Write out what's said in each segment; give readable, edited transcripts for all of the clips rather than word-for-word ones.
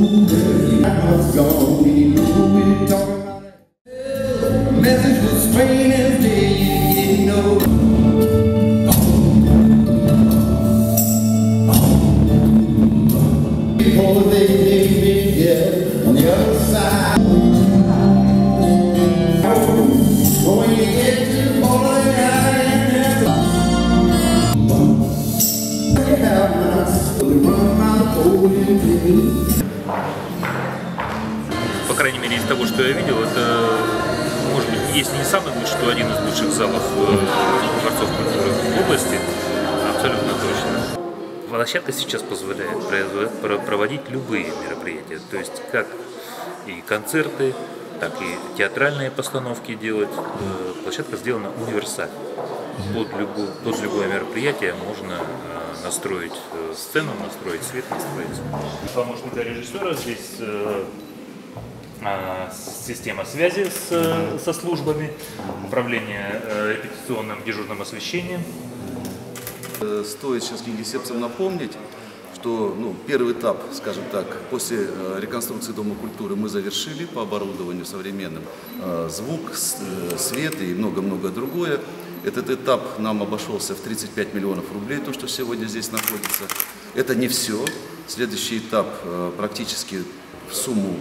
По крайней мере, из того, что я видел, это, может быть, если не самый лучший, то один из лучших залов дворцов культуры в области, абсолютно точно. Площадка сейчас позволяет проводить любые мероприятия, то есть как и концерты, так и театральные постановки делать. Площадка сделана универсально. Под любое мероприятие можно настроить сцену, настроить свет, настроить звук. Помощника режиссера здесь система связи со службами, управление репетиционным дежурным освещением. Стоит сейчас кингисеппцам напомнить, что первый этап, скажем так, после реконструкции Дома культуры мы завершили по оборудованию современным. Звук, свет и много-много другое. Этот этап нам обошелся в 35 миллионов рублей, то, что сегодня здесь находится. Это не все. Следующий этап практически в сумму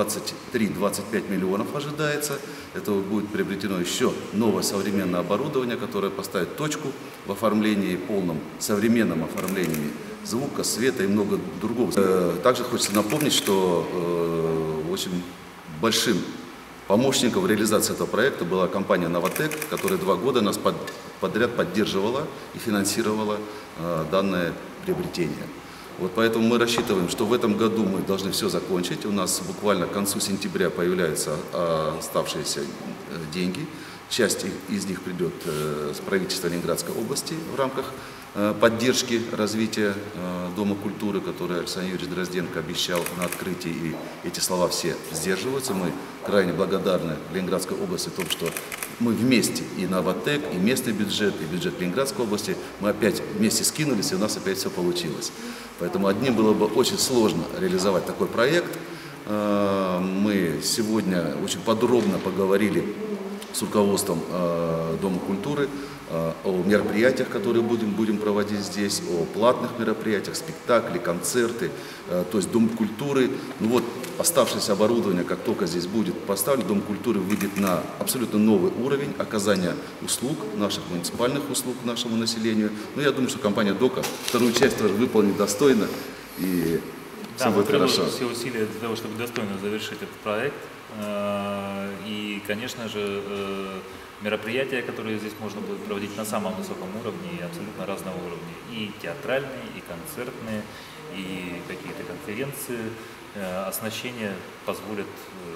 23-25 миллионов ожидается. Это будет приобретено еще новое современное оборудование, которое поставит точку в оформлении, полном современном оформлении звука, света и много другого. Также хочется напомнить, что очень большим помощником в реализации этого проекта была компания «Новотек», которая 2 года нас подряд поддерживала и финансировала данное приобретение. Вот поэтому мы рассчитываем, что в этом году мы должны все закончить. У нас буквально к концу сентября появляются оставшиеся деньги. Часть из них придет с правительства Ленинградской области в рамках поддержки развития Дома культуры, который Александр Юрьевич Дрозденко обещал на открытии. И эти слова все сдерживаются. Мы крайне благодарны Ленинградской области о том, что мы вместе, и Новотек, и местный бюджет, и бюджет Ленинградской области, мы опять вместе скинулись, и у нас опять все получилось. Поэтому одним было бы очень сложно реализовать такой проект. Мы сегодня очень подробно поговорили с руководством Дома культуры о мероприятиях, которые будем проводить здесь, о платных мероприятиях, спектакли, концерты. То есть Дом культуры, оставшееся оборудование, как только здесь будет поставлено, Дом культуры выйдет на абсолютно новый уровень оказания услуг, наших муниципальных услуг нашему населению. Я думаю, что компания ДОКа вторую часть тоже выполнит достойно, и все будет хорошо. Мы все усилия для того, чтобы достойно завершить этот проект. И, конечно же, мероприятия, которые здесь можно будет проводить на самом высоком уровне, и абсолютно разного уровня. И театральные, и концертные, и какие-то конференции, оснащение позволит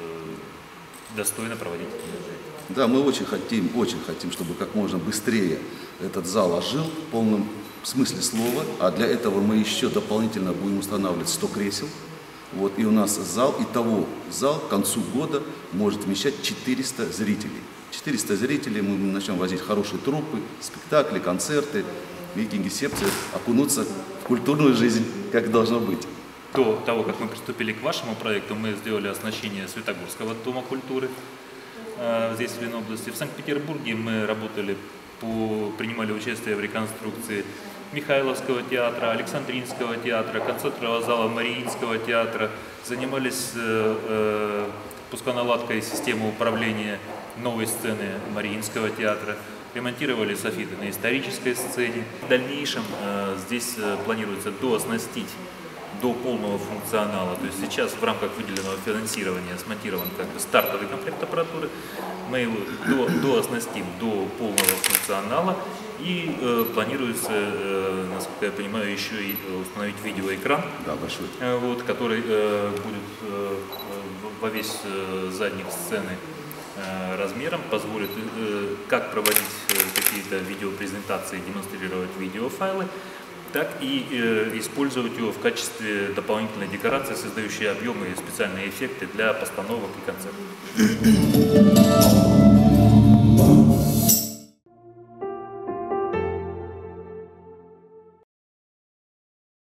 достойно проводить эти мероприятия. Да, мы очень хотим, чтобы как можно быстрее этот зал ожил в полном смысле слова, а для этого мы еще дополнительно будем устанавливать 100 кресел. И у нас зал к концу года может вмещать 400 зрителей. 400 зрителей, мы начнем возить хорошие труппы, спектакли, концерты, и кингисеппцы окунутся в культурную жизнь, как должно быть. До того, как мы приступили к вашему проекту, мы сделали оснащение Светогорского дома культуры здесь, в Ленобласти. В Санкт-Петербурге мы принимали участие в реконструкции Михайловского театра, Александринского театра, концертного зала Мариинского театра, занимались пусконаладкой системы управления новой сцены Мариинского театра, ремонтировали софиты на исторической сцене. В дальнейшем здесь планируется дооснастить до полного функционала. То есть сейчас в рамках выделенного финансирования смонтирован стартовый комплект аппаратуры. Мы его дооснастим до полного функционала. И планируется, насколько я понимаю, еще и установить видеоэкран, большой, который будет во весь задник сцены размером, позволит как проводить какие-то видеопрезентации, демонстрировать видеофайлы, так и использовать его в качестве дополнительной декорации, создающей объемы и специальные эффекты для постановок и концертов.